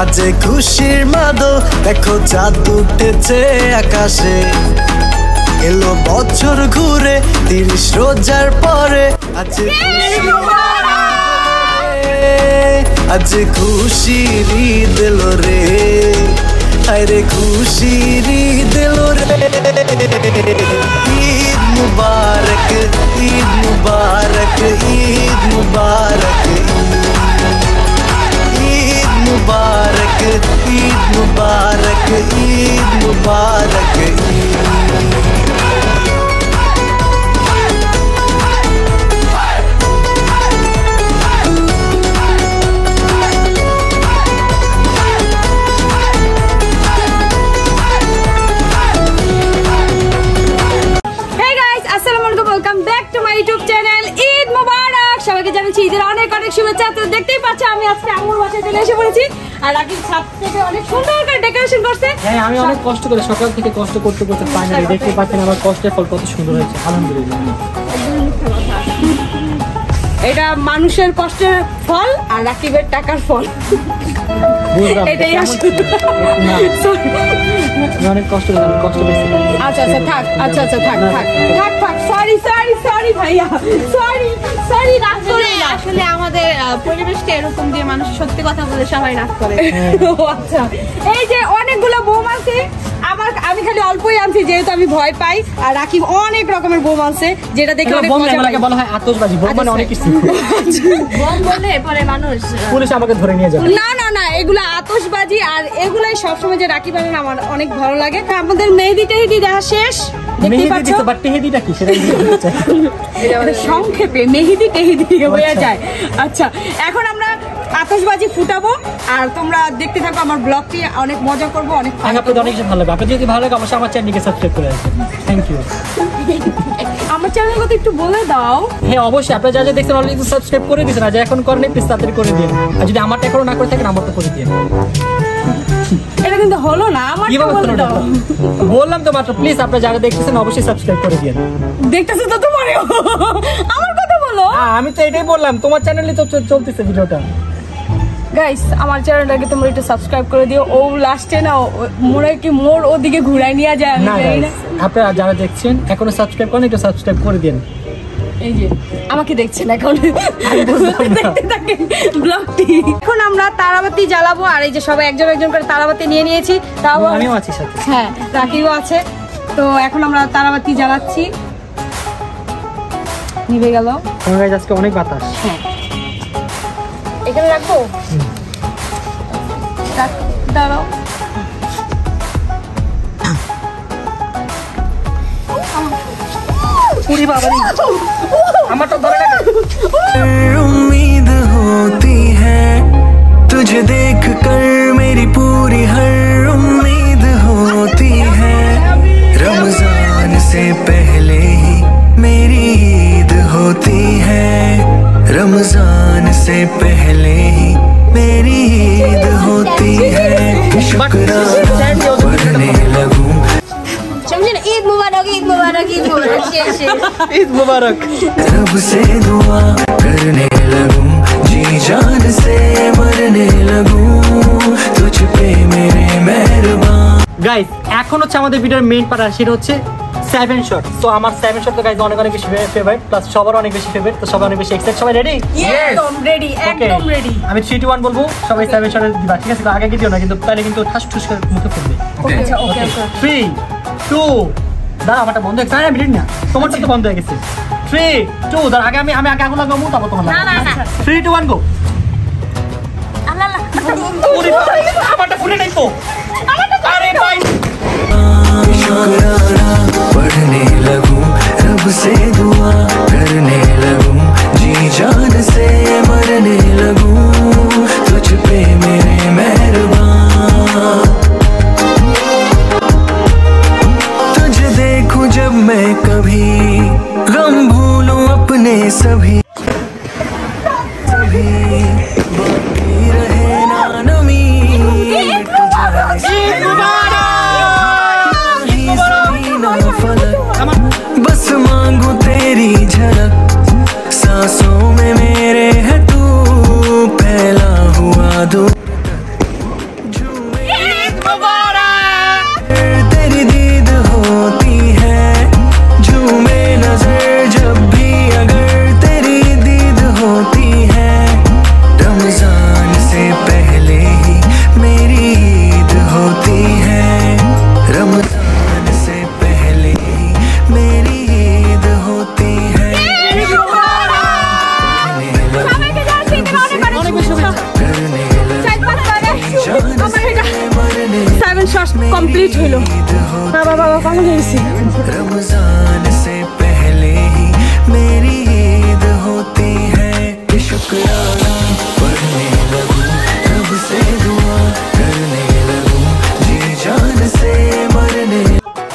বাজে খুশির মাদো, দেখো চাঁদ উঠেছে আকাশে। এলো বছর ঘুরে 30 রোজার পরে, আছে আজ খুশির ঈদ এলো রে, আরে খুশির ঈদ এলো রে। ঈদ মুবারক, ঈদ মুবারক, ঈদ মুবারক, ঈদ মুবারক, ঈদ মুবারক, ঈদ মুবারক। ঈদের অনেক অনেক শুভেচ্ছা। তো দেখতেই পাচ্ছ আমি আজকে আম্মুর বাসায় চলে এসে পড়েছি, আর রাকিব ছাদ থেকে অনেক সুন্দর করে ডেকোরেশন করছে। হ্যাঁ, আমি অনেক কষ্ট করে সকাল থেকে কষ্ট করতে করতে ফাইনালি দেখতে পাচ্ছেন আমার কষ্টের ফল কত সুন্দর হয়েছে, আলহামদুলিল্লাহ। এটা মানুষের কষ্টের ফল আর রাকিবের টাকার ফল, এটাই আসলে অনেক কষ্ট করে কষ্ট পেয়েছি। আচ্ছা আচ্ছা থাক, আচ্ছা আচ্ছা থাক থাক থাক থাক, সরি সরি সরি ভাইয়া, সরি সরি। রাগ করে আসলে আমাদের পরিবেশটা এরকম দিয়ে মানুষ সত্যি কথা বলে সবাই রাগ করে। আচ্ছা, এই যে অনেকগুলো বোম আছে, আমি খালি অল্পই আনছি যেহেতু আমি ভয় পাই, আর রাকিব অনেক রকমের বোম আছে যেটা দেখে অনেক মজা লাগে। বলা হয় আতশবাজি, বোম মানে অনেক কিছু। বোম বলে পরে মানুষ পুলিশ আমাকে ধরে নিয়ে যাবে। না না না, এগুলো আতশবাজি, আর এগুলাই সবসময় যে রাকিব আনেন আমার অনেক ভালো লাগে। আমাদের মেহেদি টেহেদি দেখা শেষ, সংক্ষেপে মেহেদি টেহেদি হয়ে যায়। আচ্ছা, এখন আমরা আতশবাজি ফুটাবো আর তোমরা দেখতে থাকো আমার ব্লগটি, অনেক মজা করবো, অনেক আপনাদের অনেক ভালো লাগবে। আপনাদের যদি ভালো লাগে অবশ্যই আমার চ্যানেলকে সাবস্ক্রাইব করে রাখবেন। Thank you. আমার চ্যানেলের কথা একটু বলে দাও। হ্যাঁ অবশ্যই, আপনারা যা যা দেখছেন অলরেডি সাবস্ক্রাইব করে দিয়েছেন, আর এখন করেন প্লিজ তাড়াতাড়ি করে দিন, আর যদি আমারটা এখনো না করে থাকেন আমারটা করে দিন। এটা কিন্তু হলো না, আমার বলে দাও। বললাম তো মাত্র, প্লিজ আপনারা যারা দেখতেছেন অবশ্যই সাবস্ক্রাইব করে দিন। দেখতেছো তো তোমারও, আমার কথা বলো। আমি তো এটাই বললাম, তোমার চ্যানেলে তো চলতেছে ভিডিওটা। গাইস, আমার চ্যানেলটাকে তোমরা একটু সাবস্ক্রাইব করে দিও। ও লাস্টে না মোড়ে কি মোড় ওদিকে ঘুরাই নিয়ে যায়, আমি জানি না। আপনারা যারা দেখছেন এখনো সাবস্ক্রাইব করেন, একটু সাবস্ক্রাইব করে দিন। এই যে আমাকে দেখছেন এখন, দেখতে থাকেন ব্লগটি। এখন আমরা তারাবাতি জ্বালাবো, আর এই যে সবাই একজন একজন করে তারাবাতি নিয়ে নিয়েছি, তাও আমিও আছি সাথে। হ্যাঁ, রাকিবও আছে। তো এখন আমরা তারাবাতি জ্বালাচ্ছি। নিভে গেল। আজকে অনেক বাতাস। হ্যাঁ, এখানে রাখবো, দাঁড়াও। उम्मीद होती है तुझे देख कर, मेरी पूरी हर उम्मीद होती है। रमजान से पहले ही मेरी ईद होती है, रमजान से पहले ही मेरी ईद होती है। शुक्राना पढ़ने लगूं। ঈদ মুবারক, ঈদ মুবারক, ঈদ মুবারক, ঈদ মুবারক। रब से दुआ करने लगूं, जी जान से मरने लगूं, तुझ पे मेरे मेहरबान। গাইস, এখন হচ্ছে আমাদের ভিডিওর মেইন পার্ট, আর সেটা হচ্ছে 7 শট। তো আমার 7 শট তো গাইস অনেক অনেক বেশি ফেভারিট, প্লাস সবার অনেক বেশি ফেভারিট। তো সবাই অনেক বেশি এক্সাইটেড। সবাই রেডি? একদম রেডি, একদম রেডি। আমি 3 2 1 বলবো, সবাই 7 শট দিবা, ঠিক আছে? আগে দিও না কিন্তু, তাহলে কিন্তু ঠাস ঠুস করে মুখে পড়বে। আচ্ছা, ওকে ওকে। 3 2 দাঁড়া, আমারটা বন্ধ হয়ে গেছে। মিনিট না, তোমারটা তো বন্ধ হয়ে গেছে। 3 2 দাঁড়া, আগে আমি আগে আগুন লাগাবো, তারপর তোমার লাগাবো। না না না, 3 2 1 গো। আল্লাহ আল্লাহ, আমারটা ফুলে নাই তো। আরে ভাই, शुक्राना पढ़ने लगूं, रब से दुआ करने लगूं, जी जान से मरने लगूं, तुझ पे मेरे मेहरबान। तुझे देखूं जब मैं कभी, गम भूलूं अपने सभी, सभी बाकी रहे ना नमी। बस मांगू तेरी झलक, सांसों में मेरे है तू, फैला हुआ दो। কমপ্লিট হইলো। বাবা বাবা কেমন হয়েছে? रमजान से पहले ही मेरी ईद होती है कि शुक्राना पढ़ने लगूं रब से दुआ करने लगूं जी जान से मरने।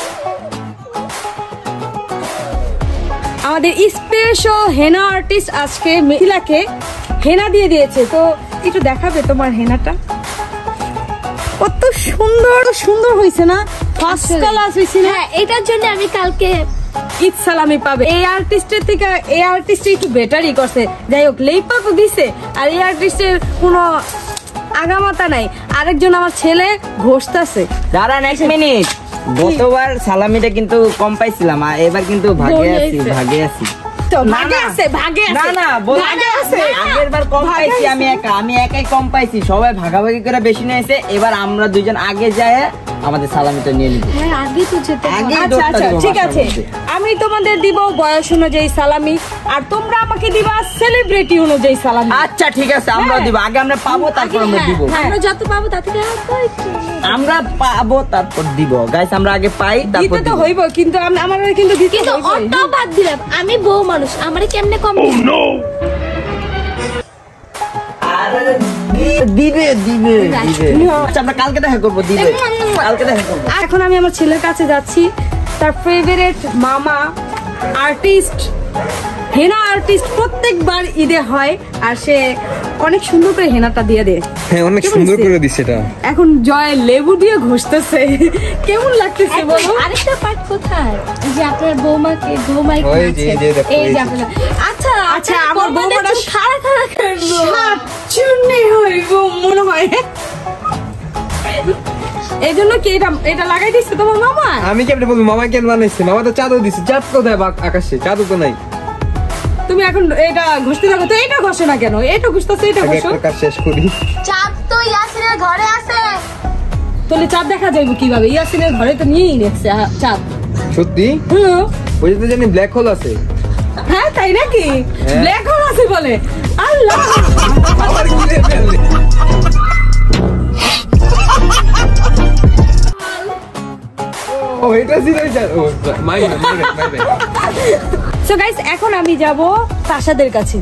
আমাদের স্পেশাল হেনা আর্টিস্ট আজকে মিথিলাকে হেনা দিয়ে দিয়েছে, তো একটু দেখাবে তোমার হেনাটা? কত সুন্দর সুন্দর হয়েছে না, ফার্স্ট ক্লাস হয়েছে না? হ্যাঁ, এটার জন্য আমি কালকে ঈদ সালামি পাবে। এই আর্টিস্টের থেকে এই আর্টিস্ট একটু বেটারই করছে। যাই হোক, লেপা তো দিছে, আর এই আর্টিস্টের কোনো আগামাতা নাই। আরেকজন আমার ছেলে ঘষতেছে। দাঁড়ান 1 মিনিট, গতবার সালামিটা কিন্তু কম পাইছিলাম, আর এবার কিন্তু ভাগে আছি। তো ভাগে আছে, ভাগে আছে। না না, ভাগে আছে। আগের বার কম পাইছি আমি একাই কম পাইছি, সবাই ভাগাভাগি করে বেশি নিয়েছে। এবার আমরা দুইজন আগে যায় আমাদের সালামিটা নিয়ে নিব। হ্যাঁ আগে তো যেতে আগে আচ্ছা আচ্ছা ঠিক আছে, আমি তোমাদের দিব বয়স অনুযায়ী সালামি, আর তোমরা আমাকে দিবা সেলিব্রিটি অনুযায়ী সালামি। আচ্ছা ঠিক আছে, আমরা দিব। আগে আমরা পাবো, তারপর আমরা দিব। আমরা যত পাবো তাতে আমরা পাবো তারপর দিব। গাইস আমরা আগে পাই তারপর দিতে তো দিব। হইব, কিন্তু আমার কিন্তু দিতে কিন্তু হইবই। অটো বাদ দিলাম, আমি বউ মানুষ, আমারে কেমনে কম দিবে। আচ্ছা আমরা কালকে দেখা করবো, দিবে কালকে দেখা করবো। এখন আমি আমার ছেলের কাছে যাচ্ছি, তার ফেভারিট মামা আর্টিস্ট হেনা আর্টিস্ট প্রত্যেকবার ঈদে হয়, আর সে অনেক সুন্দর করে হেনাটা দিয়ে দেয়। হ্যাঁ অনেক সুন্দর করে দিছে এটা। এখন জয় লেবু দিয়ে ঘষতেছে, কেমন লাগতেছে বলো? আরেকটা পার্ট কোথায় যে আপনার বৌমাকে বৌমাইকে ওই যে, এই যে দেখো, এই এই যে যে। আপনার আচ্ছা আচ্ছা, আমার বৌমাটা খাড়া খাড়া করলো। সাতচুন্নি হইব মনে হয়। এই জন্য কি এটা লাগাই দিচ্ছে তোমার মামা? আমি কেমনে বলবো, মামা কেন বানাইছে? মামা তো চাঁদও দিছে। চাঁদ কোথায় আকাশে? চাঁদও তো নাই। তুমি এখন এটা ঘষতে থাকো, তো এটা ঘষে না কেন? এটা ঘষতেছে, এটা আগে ঘষো। একটা কাজ শেষ করি। চাঁদ তো ইয়াসিনের ঘরে আছে। তাহলে চাঁদ দেখা যাইব কিভাবে? ইয়াসিনের ঘরে তো নিয়েই নেছে চাঁদ। সত্যি? হুম। ওই যে তো জানি ব্ল্যাক হোল আছে। হ্যাঁ তাই নাকি? হ্যাঁ। ব্ল্যাক হোল আছে বলে? আল্লাহ, আবার ঘুরে ফেললে। ও এটা ছিল এটা। Oh my bye. So guys, এখন আমি যাব তাশাদের কাছে।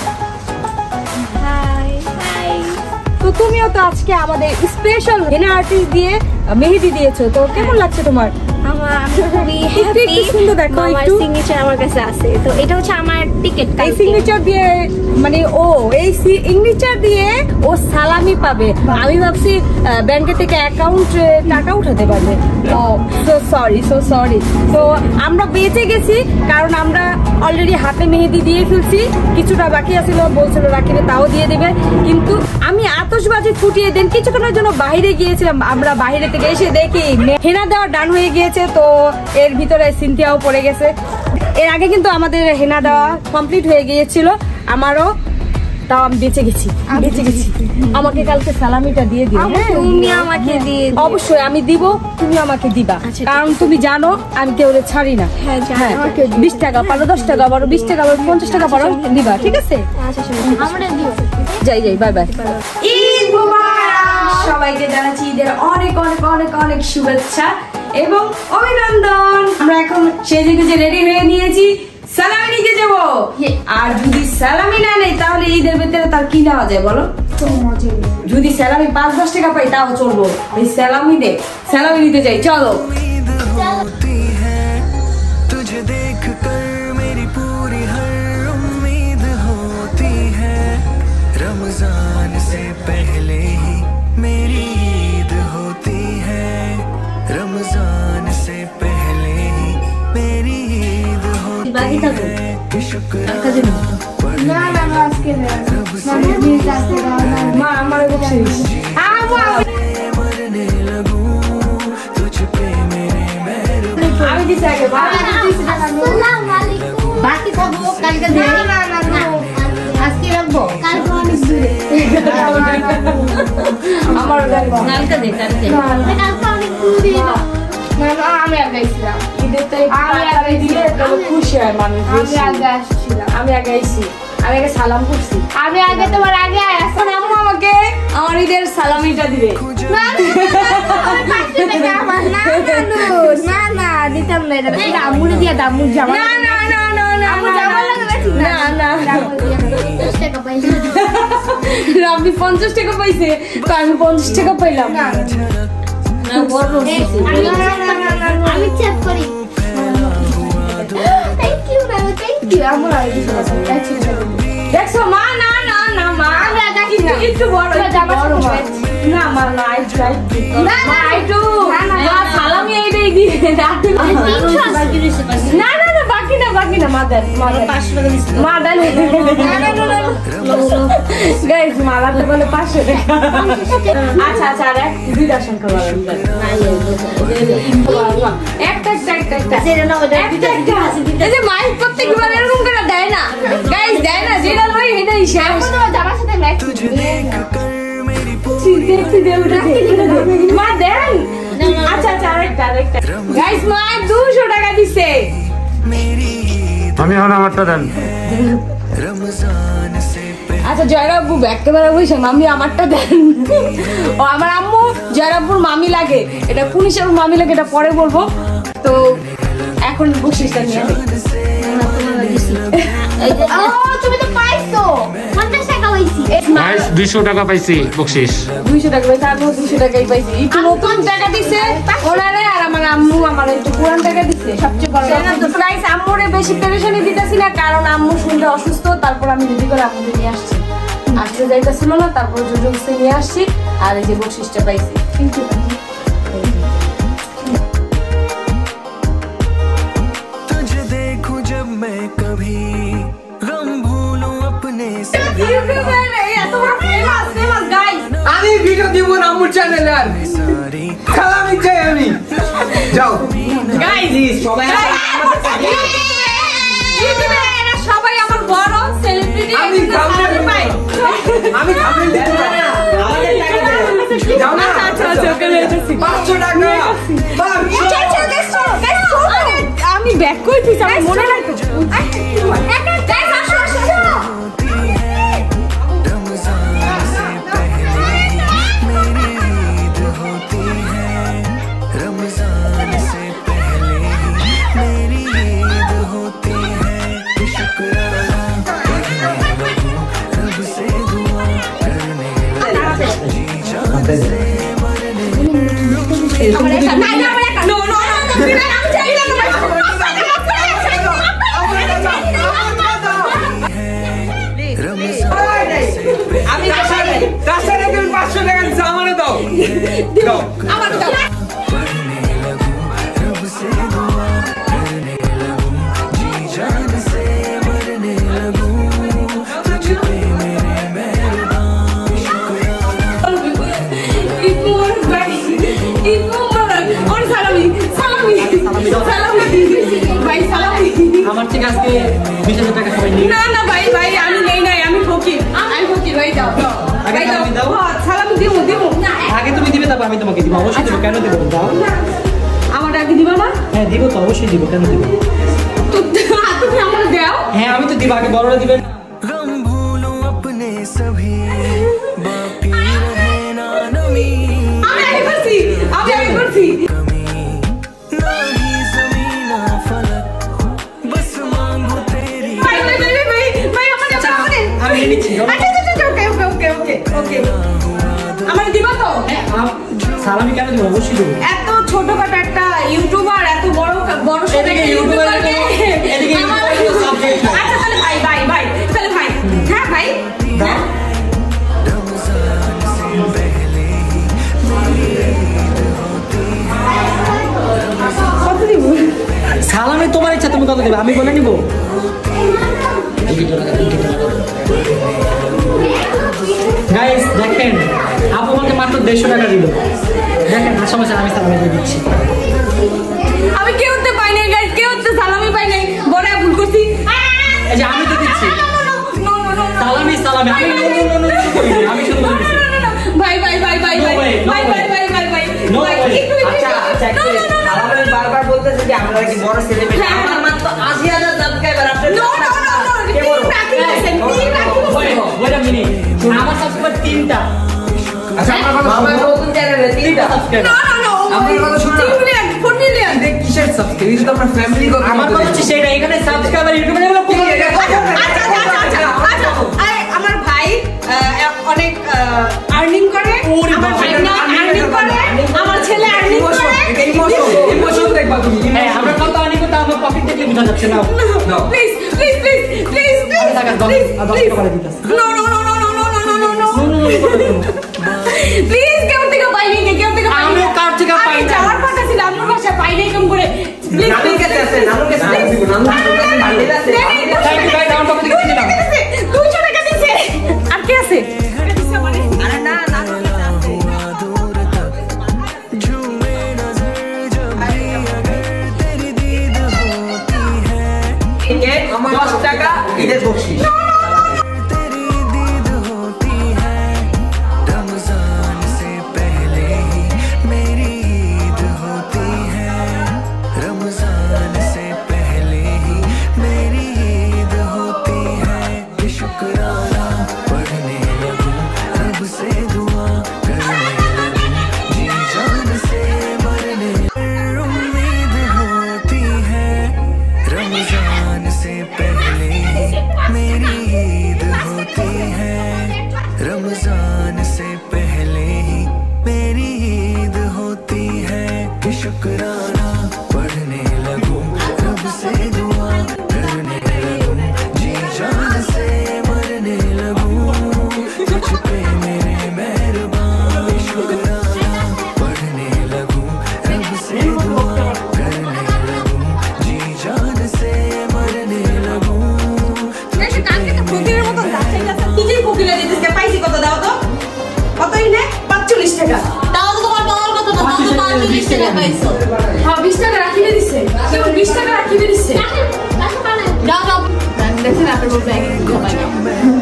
Hi hi. তো তুমিও তো আজকে আমাদের স্পেশাল হেনা আর্টিস্ট দিয়ে মেহেদি দিয়েছো, তো কেমন লাগছে তোমার? আমি খুবই একটু হ্যাপি। সুন্দর দেখো, আমার একটু। সিগনেচার আমার কাছে আছে, তো এটা হচ্ছে আমার টিকেট। এই সিগনেচার দিয়ে মানে এই সিগনেচার দিয়ে ও সালামি পাবে। আমি ভাবছি ব্যাংকে থেকে অ্যাকাউন্টে টাকা উঠাতে পারবে। Oh so sorry. তো আমরা বেঁচে গেছি, কারণ আমরা অলরেডি হাতে মেহেদি দিয়ে ফেলছি। কিছুটা বাকি আছিল, বলছিল রাখিবে তাও দিয়ে দেবে, কিন্তু আমি আতশবাজি ফুটিয়ে দেন কিছুক্ষণের জন্য বাইরে গিয়েছিলাম। আমরা বাইরে থেকে এসে দেখি হেনা দেওয়া ডান হয়ে গিয়েছে, তো এর ভিতরে সিনথিয়াও পড়ে গেছে। এর আগে কিন্তু আমাদের হেনা দেওয়া কমপ্লিট হয়ে গিয়েছিল আমারও, তাও আমি বেঁচে গেছি। আমাকে কালকে সালামিটা দিয়ে দিও। তুমি আমাকে দিয়ে দিও। অবশ্যই আমি দিব, তুমি আমাকে দিবা, আচ্ছা, কারণ তুমি জানো আমি কেউ ছাড়ি না। হ্যাঁ, জানি। 20 টাকা পারো, 10 টাকা পারো, 20 টাকা পারো, 50 টাকা পারো, দিবা, ঠিক আছে? আচ্ছা শোনো, আমরা দিও। যাই বাই বাই। ঈদ মুবারক সবাইকে, জানাচ্ছি ঈদের অনেক অনেক অনেক অনেক শুভেচ্ছা এবং অভিনন্দন। আমরা এখন সেজে গুজে রেডি হয়ে নিয়েছি, সালামি নিতে যাবো। আর যদি সালামি না নেই তাহলে ঈদের ভিতরে তার কি নেওয়া যায় বলো? যদি সালামি 5-10 টাকা পাই তাও চলবো, এই সালামি দে, সালামি নিতে যাই, চলো। होती है तुझे देख कर मेरी पूरी हर उम्मीद होती है रमजान से पहले ही मेरी ईद होती है रमजान से पहले ही मेरी ईद होती है शुक्राना মা আমার मरने लगूं तुझ पे मेरे मेहरबान আমি দিতে আগে আসসালামু আলাইকুম। বাকি থাকবো কালকে দেই আজকে রাখবো কালকে অনেক দূরে। আমার কালকে দে কালকে কালকে অনেক দূরে। আমি আগাইছিলাম ঈদের তো আমি দিলে তবে খুশি হয় মানুষ বেশি। আসছিলাম আমি আগে আইছি, আমি আগে সালাম করছি। আমি আগে তোমার আগে এখন আম্মু আমাকে আমার ঈদের সালামিটা দিবে। না না দিতাম না, এটা দামুরে দিয়া দামুর জামা। না না না না না না না রাব্বি 50 টাকা পাইছে, তো আমি 50 টাকা পাইলাম। আমি চেক করি। থ্যাংক ইউ বাবা, থ্যাংক ইউ। আমার দেখছো মা? না না না মা, একটু বড় জামা না মা, না একটু সালামি এইটাই দিয়ে না না না, বাকি না বাকি না, মা দেন মা দেন গাইস, মালাতে বলে 500 টাকা। আচ্ছা আচ্ছা, আর দুইটা সংখ্যা বলেন, একটা একটা একটা এই যে মাইক প্রত্যেকবার এরকম করে দেয় না গাইস, দেয় না, যেটা লই এটাই শেষ। জামার সাথে ম্যাচ মা দেন। আচ্ছা আচ্ছা, আরেকটা আরেকটা গাইস, মা 200 টাকা দিছে। আমি এখন আমারটা দেন। আচ্ছা জয়রাব্বু একেবারে বসে মামি আমারটা দেন। ও আমার আম্মু জয়রাব্বুর মামি লাগে, এটা কোন হিসাবে মামি লাগে এটা পরে বলবো। তো এখন বকশিসটা নিয়ে তুমি তো পাইছো 50 টাকা হইছি। 200 টাকা পাইছি বকশিস। 200 টাকা পাইছি, আমিও 200 টাকাই পাইছি। একটু নতুন টাকা দিছে ওনারে, আর আমার আম্মু আমার একটু পুরান টাকা দিছে। সবচেয়ে বড় গাইস, আম্মুরে বেশি পেরেশানি দিতেছি না, কারণ আম্মু শুনতে অসুস্থ। তারপর আমি রেডি করে আম্মুকে নিয়ে আসছি, আসতে যাইতেছিল না, তারপর জুজুকে নিয়ে আসছি, আর এই যে বকশিসটা পাইছি। तुझे देखूं जब मैं कभी गम भूलूं अपने से। আমি ভিডিও দিব না আমার চ্যানেলে, আর सारी সালামি চাই আমি। যাও গাইস সবাই সবাই আমার বড় সেলিব্রিটি। আমি থাম্বনেল দিতে পারি না। আমাদের টাকা দাও। যাও না। আচ্ছা আচ্ছা, ওকে লেটেছি 500 টাকা। আমি ব্যাক করতেছি, আমার মনে রাখো। रमजान से पहले ही मेरी ईद होती है। शुक्राना करने लगूं, रब से दुआ करने लगूं, जी जान से मरने আমি তাছাড়া তুমি 500 টাকা দিছো, আমারে দাও। দাও আমার দাও। रब से दुआ करने लगूं, जी जान से मरने लगूं, तुझ पे मेरे मेहरबान शुक्राना। ইকমুর ভাই, ইকমুর ওর সালামি সালামি সালামি ভাই, সালামি। আমার থেকে আজকে 20,000 টাকা সবাই নিয়ে না না ভাই ভাই, আমি নেই নাই, আমি ফকির, আমি ফকির। ভাই দাও ভাই দাও, হ্যাঁ সালামি দিব দিব। আগে তুমি দিবে, তারপর আমি তোমাকে দিব। অবশ্যই দিব, কেন দিব? দাও। আমার আগে দিবা না? হ্যাঁ দিব তো, অবশ্যই দিব, কেন দিব? তো তুমি আমার দাও। হ্যাঁ আমি তো দিব, আগে বড়রা দিবেন। गम भूलूं अपने सभी, बाकी रहे ना नमी, আমি আগে করছি, আমি আগে করছি। ना ही ज़मीन ना फलक, बस मांगू तेरी। ভাই ভাই ভাই ভাই ভাই, আমার দাও আমারে। আমি নিয়ে নিচ্ছি। আচ্ছা আচ্ছা, ওকে ওকে ওকে ওকে ওকে। আমার দিবা তো? হ্যাঁ সালামি কেন দিব? অবশ্যই দিব। এত ছোটখাটো একটা ইউটিউবার এত বড় বড় এদিকে ইউটিউবারকে, এদিকে ইউটিউবারকে সাবজেক্ট না। আচ্ছা তাহলে ভাই ভাই ভাই, তাহলে ভাই, হ্যাঁ ভাই দাও। কত দিব? সালামি তোমার ইচ্ছা, তুমি কত দিবে আমি বলে নিব। গাইস দেখেন, আপু আমাকে মাত্র 150 টাকা দিল। দেখেন আর সমস্যা, আমি সালামি দিয়ে দিচ্ছি। আমি কেউ হতে পাই নাই গাইস, কেউ হতে সালামি পাই নাই, বড় ভুল করছি। এই যে আমি তো দিচ্ছি সালামি সালামি, আমি আমি শুধু বলছি। ভাই ভাই ভাই ভাই ভাই ভাই ভাই ভাই ভাই ভাই No ভাই, way. একটু আচ্ছা আচ্ছা, আমাদের বারবার বলতেছে যে আমরা কি বড় সেলিব্রিটি। হ্যাঁ। আমার মাত্র 80,000 সাবস্ক্রাইবার, আপনার নো নো নো নো, কে বড়? রাখি বলছেন, রাখি বলছেন। Wait a minute, আমার সাবস্ক্রাইবার 3টা। আচ্ছা আমার কথা মামার শুনো নতুন চ্যানেলে 3টা সাবস্ক্রাইবার আমার কথা শুনো 3 মিলিয়ন 4 মিলিয়ন দেখ কিসের সাবস্ক্রাইব এটা তো আমার ফ্যামিলি কথা আমার কথা হচ্ছে সেটা এখানে সাবস্ক্রাইবার ইউটিউবে এগুলো কোথা থেকে আচ্ছা আমার ভাই অনেক আর্নিং করে আমার ভাই না আর্নিং করে আমার ছেলে আর্নিং করে ইমোশন দেখবা তুমি হ্যাঁ আমরা কত আনি কত আমার পকেট থেকে বোঝা যাচ্ছে না প্লিজ টাকা 10 টাকা দিতেছ নো প্লিজ কেউ থেকে পাইনি আমি কার থেকে পাই না যাওয়ার কথা ছিল আমার বাসা পাইনি কম করে প্লিজ নানুর কাছে আছে নানুর কাছে দিব নানুর কাছে থ্যাংক ইউ গাইস আমার পকেট থেকে দিলাম 200 টাকা দিছে আর কি আছে আরে না নানুর কাছে আছে दूर तक झूमे नजर जब भी अगर तेरी दीद होती है একে 10 টাকা ঈদের বকশিশ तेरी दीद होती है रमजान से पहले ही मेरी ईद होती है रमजान से पहले ही मेरी ईद होती है ये शुक्राना पढ़ने लगूं रब से दुआ करने लगूं जी जान से मरने उम्मीद होती है रमजान से पहले ही मेरी ईद होती है रमजान से पहले ही मेरी ईद होती है कि शुक्राना पढ़ने लगूं रब से दुआ करने लगूं जी जान से मरने लगूं तुझ पे मेरे मेहरबान शुक्राना पढ़ने लगूं रब से दुआ करने लगूं जी जान से मरने लगूं কালকে তো ফকিরের মতন যাচ্ছে নিজেই ফকিরে দিতেছে পাইছি কত দাও তো কতই নে 45 টাকা তাও তো তোমার পাওয়ার কথা না, তুমি 45 টাকা পাইছো। হ্যাঁ 20 টাকা রাখিয়ে দিছে কেউ 20 টাকা রাখিয়ে দিছে দাও দাও। দেখছেন আপনার বউ ব্যাগ খাবাই না।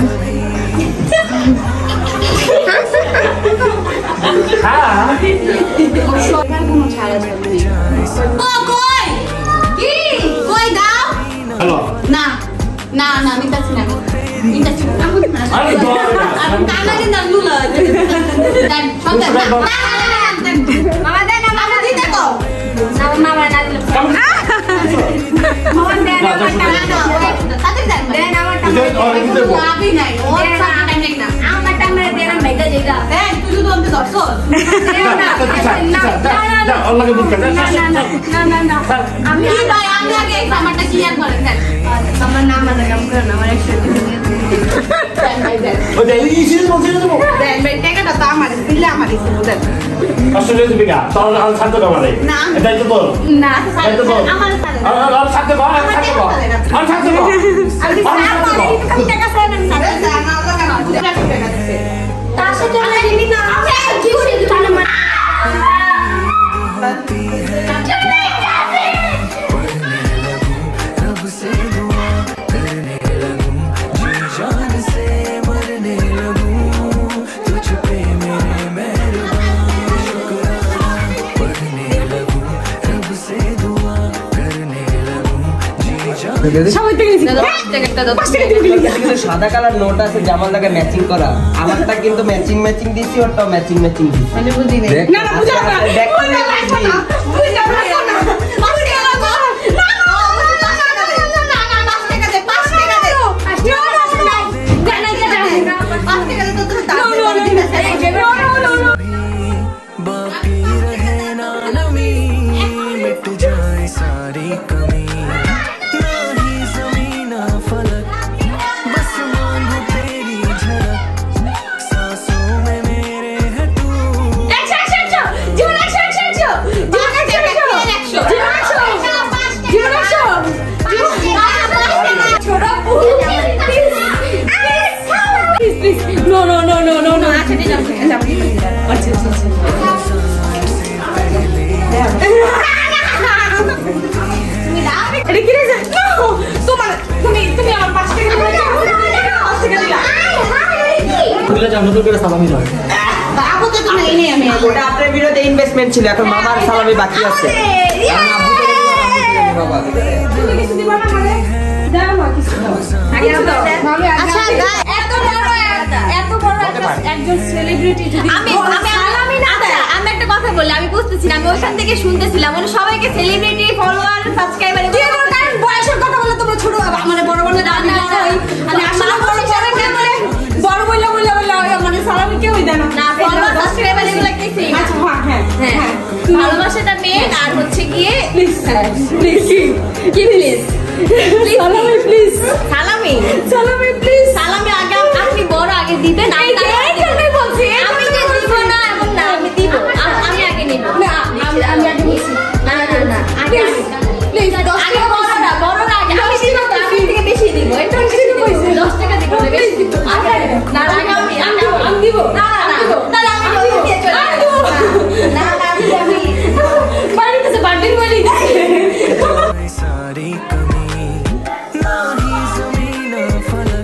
সরকার কোনো ছাড় আছে ও কই? কি? কই দাও? না না না আমি কাছে না নিতাছি না আমি কানা দিন না লুলা দেন সব দেন মামা দেন মামা দিতে তো মামা না দিলে মামা দেন আমার টাকা দাও তাদের দেন আমার টাকা আপনি নাই ওর টাকা নেই না আমার টাকা দেন আমি ভাইটা যেটা দেন তুই তো অন্তে ধরছো না আল্লাহকে বুঝ করে না আমি ভাই আমি আগে আমারটা ক্লিয়ার করেন দেন আমার নাম আছে কাম করেন আমার 100 দেন ভাই দেন ও দেই ইসির বলছিস তো দেন ভাই টাকাটা তো আমার দিলে আমার ইচ্ছে বুঝেন আসলে তুমি গা তাহলে আর ছাড়তে পারবে না। এটাই তো বল না এটাই তো বল আমার সাথে আর ছাড়তে পারবে আর ছাড়তে পারবে আর ছাড়তে পারবে আমি টাকা চাই না সাথে না আল্লাহ কেন টাকা দিছে তার সাথে আমি দিবি না কি করে তাহলে होती है पढ़ने लगूं रब से दुआ करने लगूं जी जान से मरने लगूं तुझ पे मेरे मेहरबान शुक्राना पढ़ने लगूं रब से दुआ करने लगूं जी जान সবাই থেকে নিছি টাকাটা দাও 5 টাকা দিবি কিন্তু সাদা কালার নোট আছে জামার লাগে ম্যাচিং করা আমারটা কিন্তু ম্যাচিং দিছি ওরটাও ম্যাচিং দিছি মানে বুঝি নাই না না বুঝা না দেখ বুঝা লাগবে না বুঝা লাগবে না আমি টাকা দাও बाकी रहे ना नमी मिट जाए सारी कमी ना ही ज़मीन ना फलक बस मांगू तेरी झलक सांसों में मेरे है तू বুঝলে জানো তো করে সালামি দাও ওটা আপনার ভিডিওতে ইনভেস্টমেন্ট ছিল এখন মামার সালামি বাকি আছে কারণ আব্বু থেকে দিলাম, আম্মু থেকে দিলাম, বাবা আচ্ছা এত বড় একজন সেলিব্রিটি যদি আমি একটা কথা বলি, আমি বুঝতেছি না, আমি ওখান থেকে শুনতেছিলাম মানে সবাইকে সেলিব্রিটি ফলোয়ার সাবস্ক্রাইবার বয়সের কথা বলে তোমরা ছোট মানে বড় বড় আমি আসলে বড় বললে মানে সালামি কেউই দেয় না, ফলোয়ার সাবস্ক্রাইবার এগুলো কিছু না। হ্যাঁ ভালোবাসাটা মেন, আর হচ্ছে গিয়ে প্লিজ কি প্লিজ সালামি প্লিজ সালামি প্লিজ সালামি আগে আপনি বড় আগে দিবেন, আমি বলছি আমি যে দিব না এমন না, আমি দিব, আমি আগে নিব না আমি আগে বলছি না আগে প্লিজ 10 টাকা বড় না আগে আমি দিব, আমি থেকে বেশি দিব, এটা 10 টাকা দিব না বেশি দিব না আগে আমি দিব না তাহলে আমি দিয়ে চলে না আমি বাড়ি থেকে বার্থডে বলি सारी कमी ना ही जमीन फलक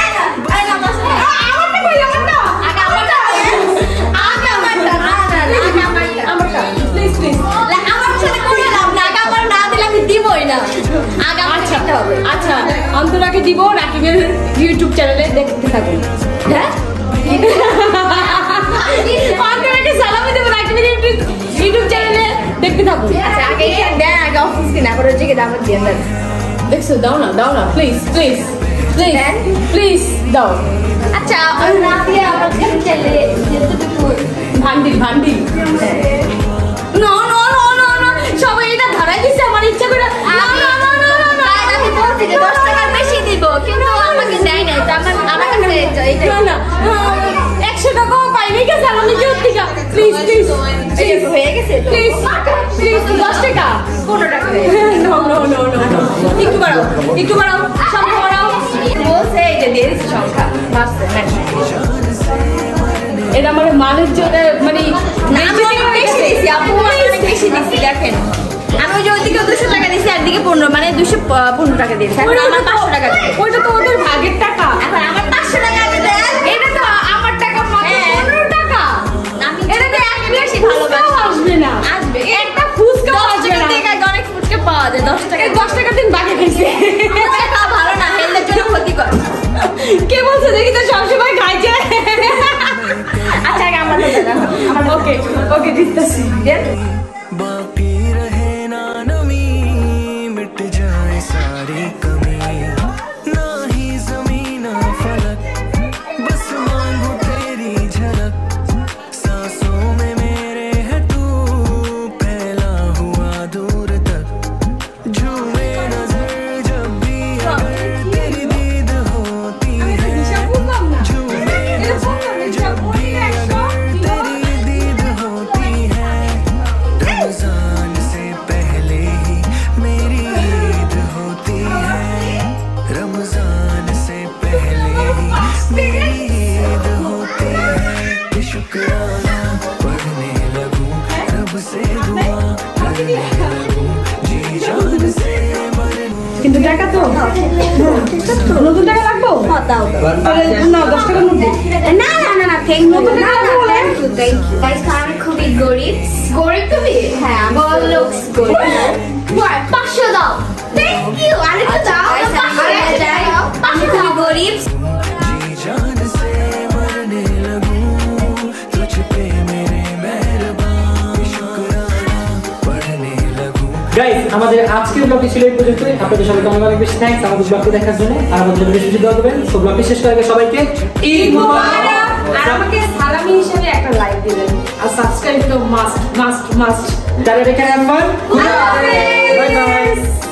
আচ্ছা অন্তরাকে দিব রাকিবের ইউটিউব চ্যানেলে দেখতে থাকুন। হ্যাঁ অন্তরাকে সালামি দেব রাকিবের ইউটিউব চ্যানেলে দেখতে থাকুন। আচ্ছা আগে দেন, আগে অফিস কিনা করে হচ্ছে দাবার দিয়ে দেন। দেখছো দাও না প্লিজ দাও। আচ্ছা না দিয়ে আমরা চ্যানেলে যেটুকু ভান্ডিল না সবাই এটা ধরাই দিছে আমার ইচ্ছা করে। আমি বলছি যে 10 টাকা বেশি দিব, কিন্তু আমাকে দেয় নাই, তো আমার কাছে এটা না 100 টাকাও পাইনি কে সালামি কি হচ্ছে প্লিজ হয়ে গেছে প্লিজ 10 টাকা 15 টাকা নো একটু বাড়াও সংখ্যা বাড়াও। বলছে এই যে দিয়ে দিচ্ছে সংখ্যা বাড়ছে নাকি এটা মানে মানের জন্য মানে আমি অনেক বেশি দিছি, আপু অনেক বেশি দিছি। দেখেন আমি ওই যে ওইদিকে 200 টাকা দিছি, আর দিকে 15 মানে 215 টাকা দিয়েছি। এখন আমার 500 টাকা দিবে, ওইটা তো ওদের ভাগের টাকা। এখন আমার 500 টাকা আগে দেন। এটা তো আমার টাকা 15 টাকা। আমি এটা তো এক বেশি ভালোবাসি আসবে না, আসবে একটা ফুচকা 10 আসবে টাকা না। থেকে অনেক ফুচকা পাওয়া যায় 10 টাকা। 10 টাকা দিন বাকি খাইছে। ফুচকা খাওয়া ভালো না, হেলথের জন্য ক্ষতিকর। কে বলছে দেখি তো সবসময় খাইছে। আচ্ছা আগে আমার ওকে দিতেছি। बाकी रहे ना नमी मिट जाए सारी कमी ना ही जमीन फलक बस मांगू तेरी झलक सांसों में मेरे है तू फैला हुआ दूर तक झूमे नजर जब भी अगर तेरी दीद होती है झूमे नजर जब भी अगर तेरी दीद होती है रमजान से पहले ही मेरी ईद होती है रमजान से पहले ही मेरी ईद होती है कि शुक्राना पढ़ने लगूं रब से दुआ करने लगूं जी जान से मरने কিন্তু টাকা তো নতুন টাকা লাগবো। দাও না 10 টাকার মধ্যে না থ্যাংক নতুন টাকা থ্যাংক ইউ গাইস। আমি খুবই গরিব তুমি? হ্যাঁ আমি লুকস গরিব। 500 দাও। Thank you. আরে তো দাও 500 দাও। 500 দাও গরিব। जी जान से मरने लगूं तुझ पे मेरे मेहरबान शुक्राना पढ़ने लगूं গাইস আমাদের আজকের ব্লগটি ছিল এই পর্যন্তই। আপনাদের সবাইকে অনেক বেশি থ্যাঙ্কস আমাদের ব্লগটি দেখার জন্য, আর আমাদের বেশি বেশি দোয়া করবেন। সো ব্লগটি শেষ করার আগে সবাইকে ঈদ মোবারক। আর আমাকে সালামি হিসেবে একটা লাইক দিবেন, আর সাবস্ক্রাইব তো মাস্ট। তাহলে এখানে বাই বাই।